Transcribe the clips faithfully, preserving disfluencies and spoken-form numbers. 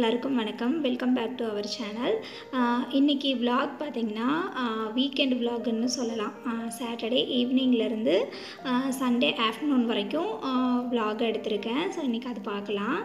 எல்லாருக்கும் வணக்கம். Welcome back to our channel. இன்றைக்கி விலாக் பார்த்திங்கன்னா வீக்கெண்ட் விலாக்னு சொல்லலாம். சாட்டர்டே ஈவினிங்லேருந்து சண்டே ஆஃப்டர்நூன் வரைக்கும் விலாக் எடுத்திருக்கேன். ஸோ இன்றைக்கி அது பார்க்கலாம்.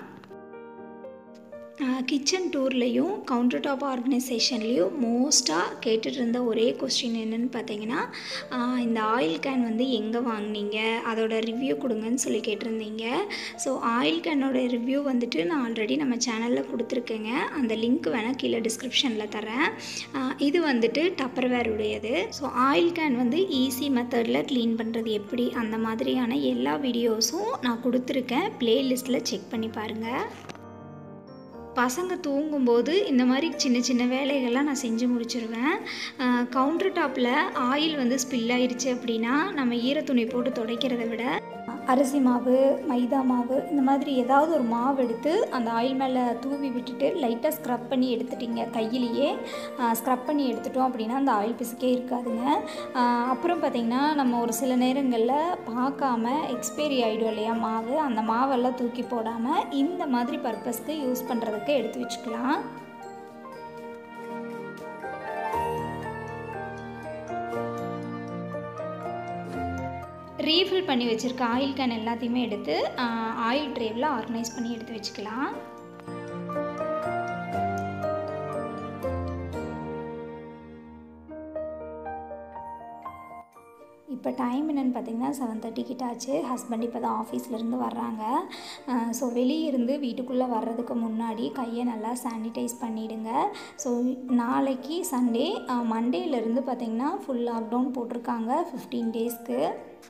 கிச்சன் டூர்லேயும் கவுண்டர் டாப் ஆர்கனைசேஷன்லேயும் மோஸ்ட்டாக கேட்டுட்டு இருந்த ஒரே கொஸ்டின் என்னென்னு பார்த்தீங்கன்னா, இந்த ஆயில் கேன் வந்து எங்கே வாங்கினீங்க, அதோட ரிவ்யூ கொடுங்கன்னு சொல்லி கேட்டிருந்தீங்க. ஸோ ஆயில் கேனோட ரிவ்யூ வந்துட்டு நான் ஆல்ரெடி நம்ம சேனலில் கொடுத்துருக்கேங்க. அந்த லிங்க் வேணால் கீழே டிஸ்கிரிப்ஷனில் தரேன். இது வந்துட்டு டப்பர்வேர் உடையது. ஸோ ஆயில் கேன் வந்து ஈஸி மெத்தடில் க்ளீன் பண்ணுறது எப்படி, அந்த மாதிரியான எல்லா வீடியோஸும் நான் கொடுத்துருக்கேன். ப்ளேலிஸ்ட்டில் செக் பண்ணி பாருங்கள். பசங்க தூங்கும்போது இந்த மாதிரி சின்ன சின்ன வேலைகள்லாம் நான் செஞ்சு முடிச்சிருவேன். கவுண்டர் டாப்பில் ஆயில் வந்து ஸ்பில் ஆயிடுச்சு அப்படின்னா நம்ம ஈரத்துணி போட்டு துடைக்கிறத விட அரிசி மாவு, மைதா மாவு, இந்த மாதிரி ஏதாவது ஒரு மாவு எடுத்து அந்த ஆயில் மேலே தூவி விட்டுட்டு லைட்டாக ஸ்க்ரப் பண்ணி எடுத்துட்டிங்க, கையிலேயே ஸ்க்ரப் பண்ணி எடுத்துட்டோம் அப்படின்னா அந்த ஆயில் பிசுக்கே இருக்காதுங்க. அப்புறம் பார்த்திங்கன்னா நம்ம ஒரு சில நேரங்களில் பார்க்காம எக்ஸ்பைரி ஆகிடும் இல்லையா மாவு, அந்த மாவெல்லாம் தூக்கி போடாமல் இந்த மாதிரி பர்பஸ்க்கு யூஸ் பண்ணுறதுக்கு எடுத்து வச்சுக்கலாம். ரீஃபில் பண்ணி வச்சுருக்க ஆயில் கேன் எல்லாத்தையுமே எடுத்து ஆயில் ட்ரேவில் ஆர்கனைஸ் பண்ணி எடுத்து வச்சுக்கலாம். இப்போ டைம் என்னென்னு பார்த்தீங்கன்னா செவன் தேர்ட்டி கிட்ட ஆச்சு. ஹஸ்பண்ட் இப்போ தான் ஆஃபீஸ்லேருந்து வர்றாங்க. ஸோ வெளியே இருந்து வீட்டுக்குள்ளே வர்றதுக்கு முன்னாடி கையை நல்லா சானிடைஸ் பண்ணிவிடுங்க. ஸோ நாளைக்கு சண்டே, மண்டேலேருந்து பார்த்திங்கன்னா ஃபுல் லாக்டவுன் போட்டிருக்காங்க ஃபிஃப்டீன் டேஸ்க்கு.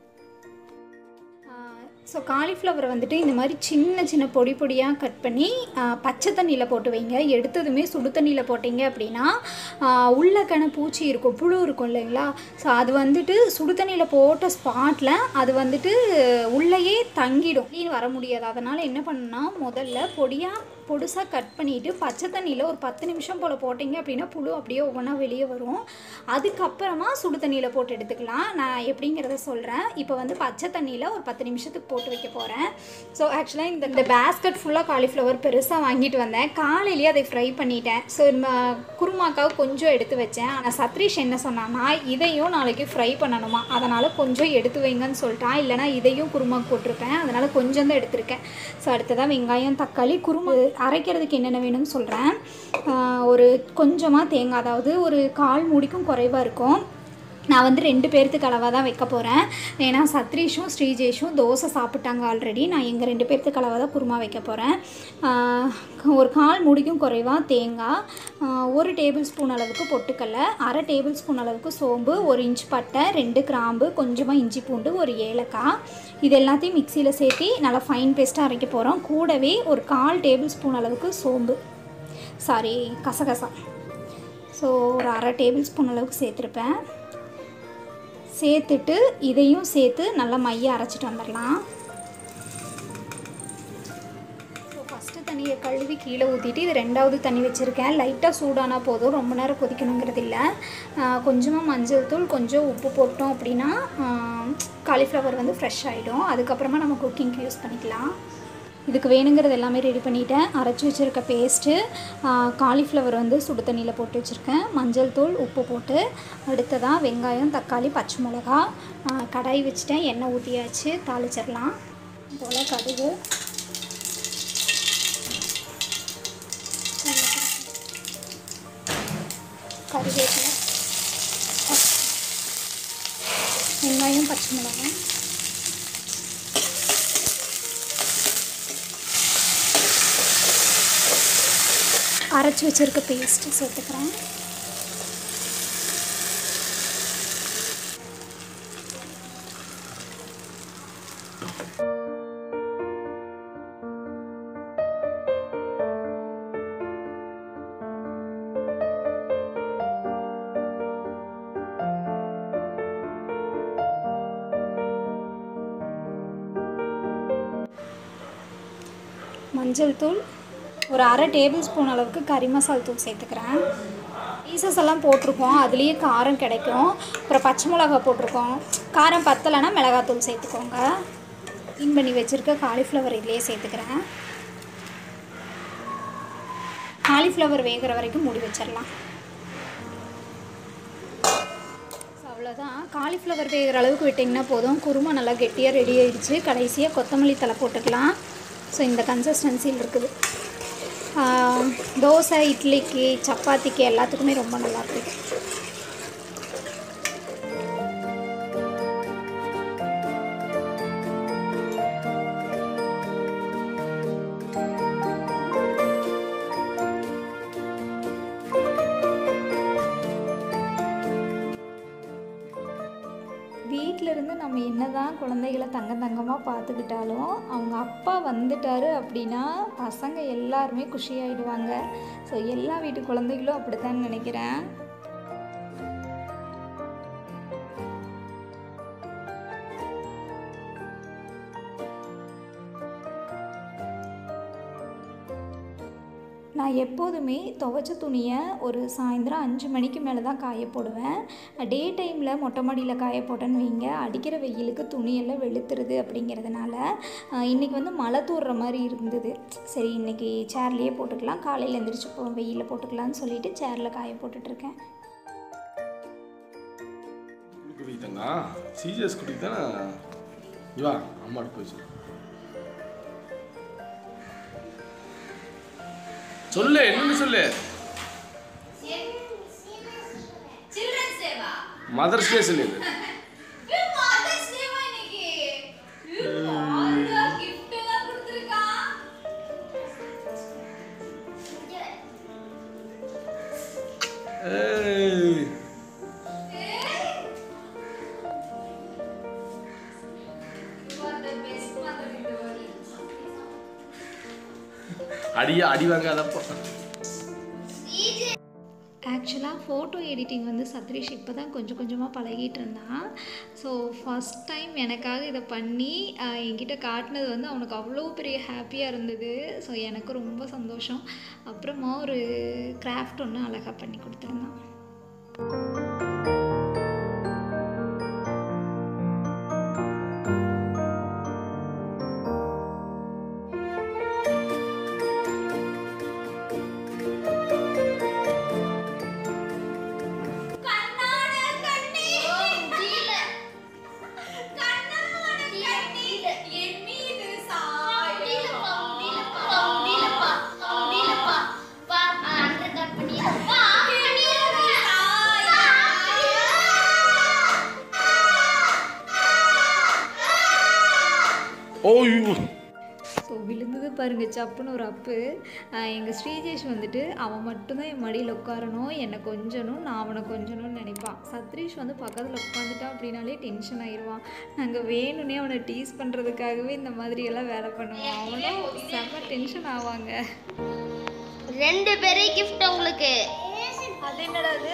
ஸோ காலிஃப்ளவரை வந்துட்டு இந்த மாதிரி சின்ன சின்ன பொடி பொடியாக கட் பண்ணி பச்சை தண்ணியில் போட்டு வைங்க. எடுத்ததுமே சுடு தண்ணியில் போட்டிங்க அப்படின்னா உள்ளக்கான பூச்சி இருக்கும், புழு இருக்கும் இல்லைங்களா. ஸோ அது வந்துட்டு சுடு தண்ணியில் போட்ட ஸ்பாட்டில் அது வந்துட்டு உள்ளேயே தங்கிடும், க்ளீன் வர முடியாது. அதனால் என்ன பண்ணுன்னா முதல்ல பொடியாக பொடுசாக கட் பண்ணிவிட்டு பச்சை தண்ணியில் ஒரு பத்து நிமிஷம் போல் போட்டிங்க அப்படின்னா புழு அப்படியே ஒவ்வொன்றா வெளியே வரும். அதுக்கப்புறமா சுடு தண்ணியில் போட்டு எடுத்துக்கலாம். நான் எப்படிங்கிறத சொல்கிறேன். இப்போ வந்து பச்சை தண்ணியில் ஒரு பத்து நிமிஷத்துக்கு போட்டு வைக்க போகிறேன். ஸோ ஆக்சுவலாக இந்த இந்த பேஸ்கட் ஃபுல்லாக காலிஃப்ளவர் பெருசாக வாங்கிட்டு வந்தேன். காலையிலேயே அதை ஃப்ரை பண்ணிட்டேன். ஸோ குருமாக்காக கொஞ்சம் எடுத்து வச்சேன். ஆனால் சத்ரீஷ் என்ன சொன்னான்னா இதையும் நாளைக்கு ஃப்ரை பண்ணணுமா, அதனால் கொஞ்சம் எடுத்து வைங்கன்னு சொல்லிட்டான். இல்லைனா இதையும் குருமாக்கு போட்டிருப்பேன், அதனால் கொஞ்சம் தான் எடுத்திருக்கேன். ஸோ அடுத்ததான் வெங்காயம், தக்காளி, குருமா அரைக்கிறதுக்கு என்னென்ன வேணும்னு சொல்கிறேன். ஒரு கொஞ்சமாக தேங்காய், அதாவது ஒரு கால் மூடிக்கும் குறைவாக இருக்கும். நான் வந்து ரெண்டு பேர்த்துக்கு அளவாக தான் வைக்க போகிறேன். ஏன்னா சத்ரீஷும் ஸ்ரீஜேஷும் தோசை சாப்பிட்டாங்க ஆல்ரெடி. நான் எங்கள் ரெண்டு பேர்த்துக்கு அளவாக தான் குருமா வைக்க போகிறேன். ஒரு கால் மூடிக்கும் குறைவாக தேங்காய், ஒரு டேபிள் ஸ்பூன் அளவுக்கு பொட்டுக்கடலை, அரை டேபிள் ஸ்பூன் அளவுக்கு சோம்பு, ஒரு இன்ச் பட்டை, ரெண்டு கிராம்பு, கொஞ்சமாக இஞ்சி பூண்டு, ஒரு ஏலக்காய், இது எல்லாத்தையும் மிக்சியில் சேர்த்து நல்லா ஃபைன் பேஸ்ட்டாக அரைக்க போகிறோம். கூடவே ஒரு கால் டேபிள் ஸ்பூன் அளவுக்கு சோம்பு, சாரி கசகசா, ஸோ ஒரு அரை டேபிள் ஸ்பூன் அளவுக்கு சேர்த்துருப்பேன். சேர்த்துட்டு இதையும் சேர்த்து நல்லா மைய அரைச்சிட்டு வந்துடலாம். ஸோ ஃபஸ்ட்டு தண்ணியை கழுவி கீழே ஊற்றிட்டு இது ரெண்டாவது தண்ணி வச்சுருக்கேன். லைட்டாக சூடானா போதும், ரொம்ப நேரம் கொதிக்கணுங்கிறது இல்லை. கொஞ்சமாக மஞ்சள் தூள், கொஞ்சம் உப்பு போட்டோம் அப்படின்னா காலிஃப்ளவர் வந்து ஃப்ரெஷ் ஆகிடும். அதுக்கப்புறமா நம்ம குக்கிங்க்கு யூஸ் பண்ணிக்கலாம். இதுக்கு வேணுங்கிறது எல்லாமே ரெடி பண்ணிவிட்டேன். அரைச்சி வச்சுருக்க பேஸ்ட்டு, காலிஃப்ளவர் வந்து சுடு தண்ணியில் போட்டு வச்சுருக்கேன், மஞ்சள் தூள், உப்பு போட்டு. அடுத்ததாக வெங்காயம், தக்காளி, பச்சை மிளகா, கடாய் வச்சுட்டேன், எண்ணெய் ஊற்றியாச்சு, தாளிச்சிடலாம். போல் கடுகு, கருவேப்பிலை, வெங்காயம், பச்சை மிளகாய், அரைச்சி வச்சுருக்க பேஸ்ட்டு சேர்த்துக்கிறேன். மஞ்சள் தூள், ஒரு அரை டேபிள் ஸ்பூன் அளவுக்கு கறி மசால் தூள் சேர்த்துக்கிறேன். பீசஸ் எல்லாம் போட்டிருக்கோம், அதுலேயே காரம் கிடைக்கும். அப்புறம் பச்சை மிளகா போட்டிருக்கோம், காரம் பத்தலைன்னா மிளகாத்தூள் சேர்த்துக்கோங்க. க்ளீன் பண்ணி வச்சுருக்க காலிஃப்ளவர் இதிலே சேர்த்துக்கிறேன். காலிஃப்ளவர் வேகிற வரைக்கும் மூடி வச்சிடலாம். அவ்வளோதான். காலிஃப்ளவர் வேகிற அளவுக்கு விட்டிங்கன்னா போதும். குருமா நல்லா கெட்டியாக ரெடி ஆகிடுச்சு. கடைசியாக கொத்தமல்லி தலை போட்டுக்கலாம். ஸோ இந்த கன்சிஸ்டன்சியில் இருக்குது. தோசை, இட்லிக்கு, சப்பாத்திக்கு எல்லாத்துக்குமே ரொம்ப நல்லாயிருக்கும். வீட்டிலேருந்து நம்ம என்ன தான் குழந்தைகளை தங்க தங்கமாக பார்த்துக்கிட்டாலும் அவங்க அப்பா வந்துட்டார் அப்படின்னா பசங்க எல்லாருமே குஷியாகிடுவாங்க. ஸோ எல்லா வீட்டு குழந்தைகளும் அப்படித்தான் நினைக்கிறேன். நான் எப்போதுமே துவைச்ச துணியை ஒரு சாயந்தரம் அஞ்சு மணிக்கு மேலே தான் காய போடுவேன். டே டைமில் மொட்டை மாடியில் காய போட்டேன்னு வைங்க, அடிக்கிற வெயிலுக்கு துணியெல்லாம் வெளுத்துருது. அப்படிங்கிறதுனால இன்றைக்கி வந்து மழை தூர்ற மாதிரி இருந்தது. சரி இன்றைக்கி சேர்லேயே போட்டுக்கலாம், காலையில் எழுந்திரிச்சு போ வெயிலில் போட்டுக்கலான்னு சொல்லிட்டு சேரில் காய போட்டுட்ருக்கேன். சொல்லு, என்னன்னு சொல்லு. மதர்ஸ் டே சொல்லு. அடியா அடி வாங்காதப்போ. ஆக்சுவலாக ஃபோட்டோ எடிட்டிங் வந்து சத்ரீஷ் இப்போ தான் கொஞ்சம் கொஞ்சமாக பழகிட்டு இருந்தான். ஸோ ஃபஸ்ட் டைம் எனக்காக இதை பண்ணி என்கிட்ட காட்டினது வந்து அவனுக்கு அவ்வளோ பெரிய ஹாப்பியாக இருந்தது. ஸோ எனக்கு ரொம்ப சந்தோஷம். அப்புறமா ஒரு கிராஃப்ட் ஒன்று அழகாக பண்ணி கொடுத்துருந்தான். ஸோ விழுந்தது பாருங்க சப்புன்னு ஒரு அப்பு. எங்கள் ஸ்ரீஜேஷ் வந்துட்டு அவன் மட்டும்தான் என் மடியில் உட்காரணும், என்னை கொஞ்சணும், நான் அவனை கொஞ்சணும்னு நினைப்பான். சத்ரீஷ் வந்து பக்கத்தில் உட்காந்துட்டான் அப்படின்னாலே டென்ஷன் ஆயிடுவான். நாங்கள் வேணும்னே அவனை டீஸ் பண்ணுறதுக்காகவே இந்த மாதிரியெல்லாம் வேலை பண்ணுவோம். அவனும் செம்ம டென்ஷன் ஆவாங்க. ரெண்டு பேரே கிஃப்ட் உங்களுக்கு. அது என்னடா அது?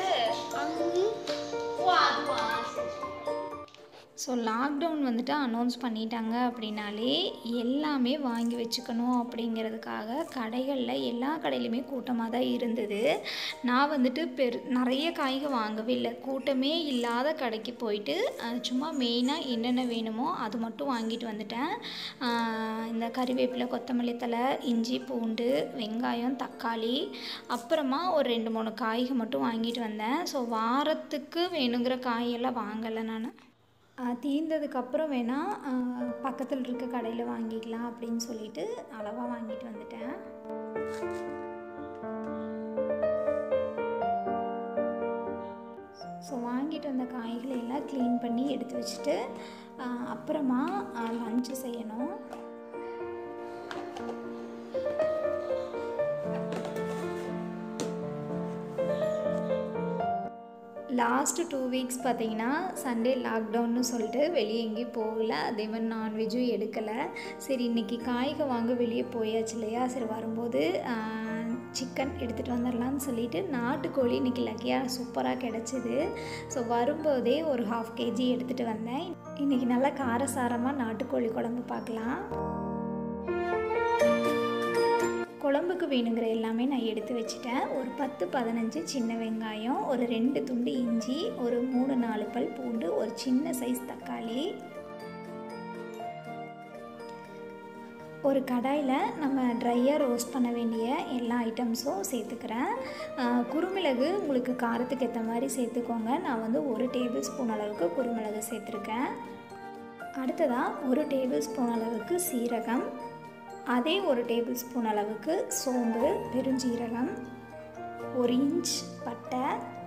ஸோ லாக்டவுன் வந்துட்டு அனௌன்ஸ் பண்ணிட்டாங்க அப்படின்னாலே எல்லாமே வாங்கி வச்சுக்கணும் அப்படிங்கிறதுக்காக கடைகளில் எல்லா கடையிலையுமே கூட்டமாக தான் இருந்தது. நான் வந்துட்டு பெரு நிறைய காய்க வாங்கவே இல்லை. கூட்டமே இல்லாத கடைக்கு போயிட்டு சும்மா மெயினாக என்னென்ன வேணுமோ அது மட்டும் வாங்கிட்டு வந்துட்டேன். இந்த கறிவேப்பிலை, கொத்தமல்லி தழை, இஞ்சி, பூண்டு, வெங்காயம், தக்காளி, அப்புறமா ஒரு ரெண்டு மூணு காய்க மட்டும் வாங்கிட்டு வந்தேன். ஸோ வாரத்துக்கு வேணுங்கிற காயெல்லாம் வாங்கலை நான். தீர்ந்ததுக்கப்புறம் வேணால் பக்கத்தில் இருக்க கடையில் வாங்கிக்கலாம் அப்படின்னு சொல்லிட்டு அளவாக வாங்கிட்டு வந்துட்டேன். ஸோ வாங்கிட்டு வந்த காய்களை எல்லாம் க்ளீன் பண்ணி எடுத்து வச்சுட்டு அப்புறமா லஞ்சு செய்யணும். லாஸ்ட்டு டூ வீக்ஸ் பார்த்திங்கன்னா சண்டே லாக்டவுன்னு சொல்லிட்டு வெளியே எங்கேயும் போகல, அதே மாதிரி நான்வெஜ்ஜும் எடுக்கலை. சரி இன்றைக்கி காய்க வாங்க வெளியே போயாச்சு இல்லையா, சரி வரும்போது சிக்கன் எடுத்துகிட்டு வந்துடலான்னு சொல்லிட்டு நாட்டுக்கோழி இன்றைக்கி லக்கியாக சூப்பராக கிடச்சிது. ஸோ வரும்போதே ஒரு ஹாஃப் கேஜி எடுத்துகிட்டு வந்தேன். இன்றைக்கி நல்லா காரசாரமாக நாட்டுக்கோழி குழம்பு பார்க்கலாம். குழம்புக்கு வேணுங்கிற எல்லாமே நான் எடுத்து வச்சுட்டேன். ஒரு பத்து பதினஞ்சு சின்ன வெங்காயம், ஒரு ரெண்டு துண்டு இஞ்சி, ஒரு மூணு நாலு பல் பூண்டு, ஒரு சின்ன சைஸ் தக்காளி, ஒரு கடாயில் நம்ம ட்ரையாக ரோஸ்ட் பண்ண வேண்டிய எல்லா ஐட்டம்ஸும் சேர்த்துக்கிறேன். குறுமிளகு உங்களுக்கு காரத்துக்கு ஏற்ற மாதிரி சேர்த்துக்கோங்க. நான் வந்து ஒரு டேபிள் ஸ்பூன் அளவுக்கு குறுமிளகு சேர்த்துருக்கேன். அடுத்ததாக ஒரு டேபிள் ஸ்பூன் அளவுக்கு சீரகம், அதே ஒரு டேபிள் ஸ்பூன் அளவுக்கு சோம்பு, பெருஞ்சீரகம், ஒரு இன்ச் பட்டை.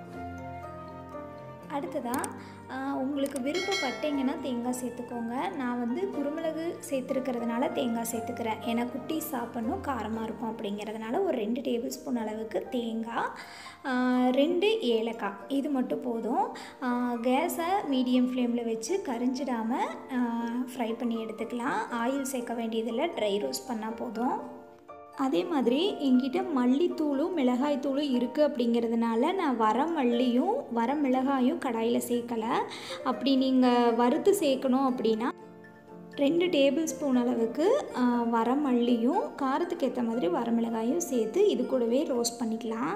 அடுத்ததாக உங்களுக்கு விருப்பப்பட்டீங்கன்னா தேங்காய் சேர்த்துக்கோங்க. நான் வந்து குறுமிளகு சேர்த்துருக்கிறதுனால தேங்காய் சேர்த்துக்கிறேன். ஏன்னா குட்டி சாப்பிட்ணும், காரமாக இருக்கும் அப்படிங்கிறதுனால ஒரு ரெண்டு டேபிள் ஸ்பூன் அளவுக்கு தேங்காய், ரெண்டு ஏலக்காய், இது மட்டும் போதும். கேஸை மீடியம் ஃப்ளேமில் வச்சு கரிஞ்சிடாமல் ஃப்ரை பண்ணி எடுத்துக்கலாம். ஆயில் சேர்க்க வேண்டியதில்லை, ட்ரை ரோஸ்ட் பண்ணால் போதும். அதே மாதிரி என்கிட்ட மல்லித்தூளும் மிளகாய்த்தூளும் இருக்குது அப்படிங்கிறதுனால நான் வர மல்லியும் வர மிளகாயும் கடாயில் சேர்க்கலை. அப்படி நீங்கள் வறுத்து சேர்க்கணும் அப்படின்னா ரெண்டு டேபிள் ஸ்பூன் அளவுக்கு வர மல்லியும் காரத்துக்கு ஏற்ற மாதிரி வர மிளகாயும் சேர்த்து இது கூடவே ரோஸ்ட் பண்ணிக்கலாம்.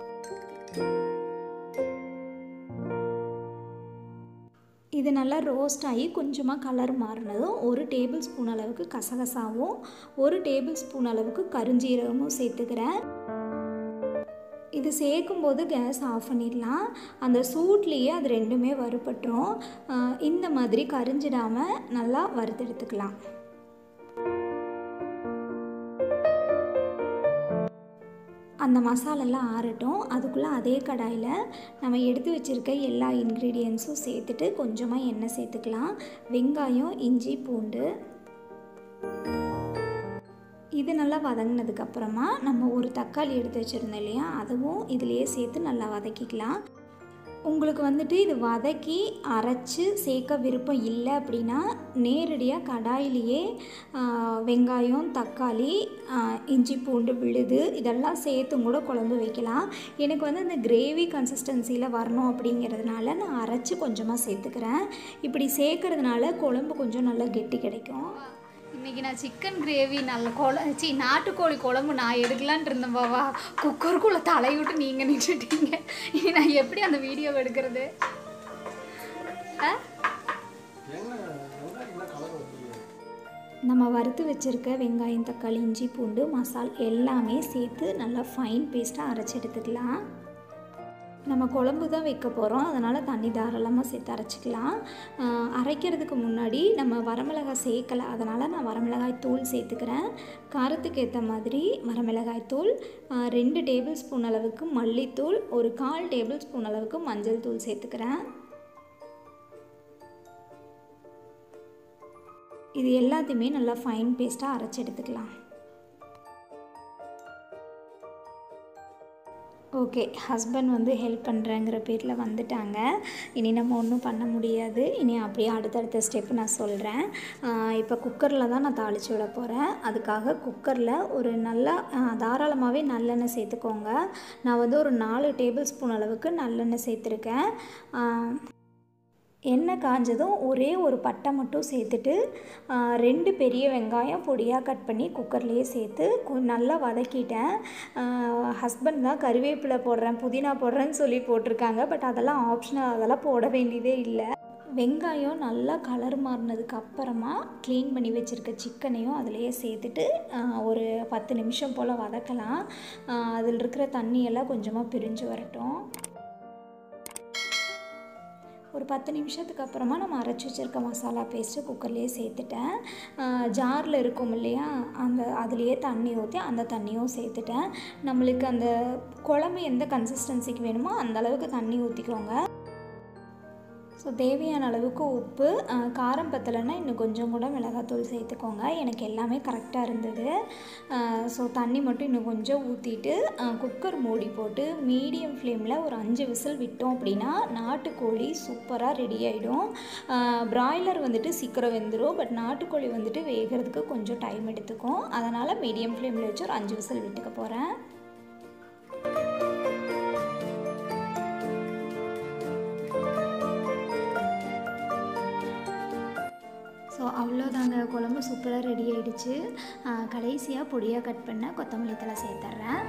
இது நல்லா ரோஸ்ட் ஆகி கொஞ்சமாக கலர் மாறினதும் ஒரு டேபிள் ஸ்பூன் அளவுக்கு கசகசாவும் ஒரு டேபிள் ஸ்பூன் அளவுக்கு கருஞ்சீரகமும் சேர்த்துக்கிறேன். இது சேர்க்கும்போது கேஸ் ஆஃப் பண்ணிடலாம். அந்த சூட்லேயே அது ரெண்டுமே வறுபட்டுரும். இந்த மாதிரி கரிஞ்சிடாமல் நல்லா வறுத்தெடுத்துக்கலாம். அந்த மசாலெல்லாம் ஆறட்டும். அதுக்குள்ளே அதே கடாயில் நம்ம எடுத்து வச்சுருக்க எல்லா இன்க்ரீடியன்ஸும் சேர்த்துட்டு கொஞ்சமாக எண்ணெய் சேர்த்துக்கலாம். வெங்காயம், இஞ்சி, பூண்டு இது நல்லா வதங்கினதுக்கப்புறமா நம்ம ஒரு தக்காளி எடுத்து வச்சுருந்தோம் இல்லையா, அதுவும் இதிலையே சேர்த்து நல்லா வதக்கிக்கலாம். உங்களுக்கு வந்துட்டு இது வதக்கி அரைச்சி சேர்க்க விருப்பம் இல்லை அப்படின்னா நேரடியாக கடாயிலேயே வெங்காயம், தக்காளி, இஞ்சி, பூண்டு விழுது இதெல்லாம் சேர்த்தும் கூட குழம்பு வைக்கலாம். எனக்கு வந்து அந்த கிரேவி கன்சிஸ்டன்சியில் வரணும் அப்படிங்கிறதுனால நான் அரைச்சி கொஞ்சமாக சேர்த்துக்கிறேன். இப்படி சேர்க்கறதுனால குழம்பு கொஞ்சம் நல்லா கெட்டி கிடைக்கும். இன்றைக்கி நான் சிக்கன் கிரேவி நல்ல குழ சி நாட்டுக்கோழி குழம்பு நான் எடுக்கலான்ட்டு இருந்தேன் பாவா. குக்கருக்குள்ளே தலைவிட்டு நீங்கள் நின்றுட்டீங்க. இனி நான் எப்படி அந்த வீடியோ எடுக்கிறது? நம்ம வறுத்து வச்சுருக்க வெங்காயம், தக்காளி, இஞ்சி, பூண்டு மசால் எல்லாமே சேர்த்து நல்லா ஃபைன் பேஸ்ட்டாக அரைச்சி எடுத்துக்கலாம். நம்ம குழம்பு தான் வைக்க போகிறோம், அதனால் தண்ணி தாராளமாக சேர்த்து அரைச்சிக்கலாம். அரைக்கிறதுக்கு முன்னாடி நம்ம வரமிளகாய் சேர்க்கலை, அதனால் நான் வரமிளகாய் தூள் சேர்த்துக்கிறேன். காரத்துக்கு ஏற்ற மாதிரி வரமிளகாய் தூள், ரெண்டு டேபிள் ஸ்பூன் அளவுக்கு மல்லித்தூள், ஒரு கால் டேபிள் ஸ்பூன் அளவுக்கு மஞ்சள் தூள் சேர்த்துக்கிறேன். இது எல்லாத்தையுமே நல்லா ஃபைன் பேஸ்ட்டாக அரைச்சி எடுத்துக்கலாம். ஓகே, ஹஸ்பண்ட் வந்து ஹெல்ப் பண்ணுறேங்கிற பேரில் வந்துட்டாங்க. இனி நம்ம ஒன்றும் பண்ண முடியாது. இனி அப்படியே அடுத்தடுத்த ஸ்டெப்பு நான் சொல்கிறேன். இப்போ குக்கரில் தான் நான் தாளித்து விட போகிறேன். அதுக்காக குக்கரில் ஒரு நல்லா தாராளமாகவே நல்லெண்ணெய் சேர்த்துக்கோங்க. நான் வந்து ஒரு நாலு டேபிள் ஸ்பூன் அளவுக்கு நல்லெண்ணெய் சேர்த்துருக்கேன். எண்ணெய் காஞ்சதும் ஒரே ஒரு பட்டை மட்டும் சேர்த்துட்டு ரெண்டு பெரிய வெங்காயம் பொடியாக கட் பண்ணி குக்கர்லேயே சேர்த்து நல்லா வதக்கிட்டேன். ஹஸ்பண்ட் தான் கறிவேப்பிலை போடுறேன், புதினா போடுறேன்னு சொல்லி போட்டிருக்காங்க. பட் அதெல்லாம் ஆப்ஷனல், அதெல்லாம் போட வேண்டியதே இல்லை. வெங்காயம் நல்லா கலர் மாறினதுக்கு அப்புறமா க்ளீன் பண்ணி வச்சுருக்க சிக்கனையும் அதிலையே சேர்த்துட்டு ஒரு பத்து நிமிஷம் போல் வதக்கலாம். அதில் இருக்கிற தண்ணியெல்லாம் கொஞ்சமாக பிரிஞ்சு வரட்டும். ஒரு பத்து நிமிஷத்துக்கு அப்புறமா நம்ம அரைச்சி வச்சுருக்க மசாலா பேஸ்ட்டு குக்கர்லேயே சேர்த்துட்டேன். ஜாரில் இருக்கும் இல்லையா, அந்த அதுலேயே தண்ணி ஊற்றி அந்த தண்ணியும் சேர்த்துட்டேன். நம்மளுக்கு அந்த குழம்பு எந்த கன்சிஸ்டன்சிக்கு வேணுமோ அந்த அளவுக்கு தண்ணி ஊற்றிக்கோங்க. ஸோ தேவையான அளவுக்கு உப்பு, காரம் பத்தலைன்னா இன்னும் கொஞ்சம் கூட மிளகாத்தூள் சேர்த்துக்கோங்க. எனக்கு எல்லாமே கரெக்டாக இருந்தது. ஸோ தண்ணி மட்டும் இன்னும் கொஞ்சம் ஊற்றிட்டு குக்கர் மூடி போட்டு மீடியம் ஃப்ளேமில் ஒரு அஞ்சு விசில் விட்டோம் அப்படின்னா நாட்டுக்கோழி சூப்பராக ரெடி ஆகிடும். பிராய்லர் வந்துட்டு சீக்கிரம் வெந்துடும், பட் நாட்டுக்கோழி வந்துட்டு வேகிறதுக்கு கொஞ்சம் டைம் எடுத்துக்கும். அதனால் மீடியம் ஃப்ளேமில் வச்சு ஒரு அஞ்சு விசில் விட்டுக்க போகிறேன். ஸோ அவ்வளோதாங்க, குழம்பு சூப்பராக ரெடி ஆகிடுச்சு. கடைசியாக பொடியாக கட் பண்ண கொத்தமல்லி தழை சேர்த்துட்றேன்.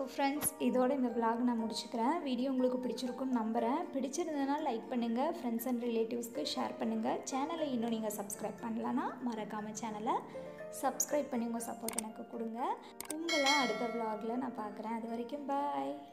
ஸோ ஃப்ரெண்ட்ஸ், இதோட இந்த vlog நான் முடிச்சுக்கிறேன். வீடியோ உங்களுக்கு பிடிச்சிருக்குன்னு நம்புகிறேன். பிடிச்சிருந்ததுன்னா லைக் பண்ணுங்கள், ஃப்ரெண்ட்ஸ் அண்ட் ரிலேட்டிவ்ஸ்க்கு ஷேர் பண்ணுங்கள். சேனலை இன்னும் நீங்கள் சப்ஸ்கிரைப் பண்ணலன்னா மறக்காமல் சேனலை சப்ஸ்கிரைப் பண்ணி உங்கள் சப்போர்ட் எனக்கு கொடுங்க. உங்களை அடுத்த vlogல நான் பார்க்குறேன். அது வரைக்கும் பாய்.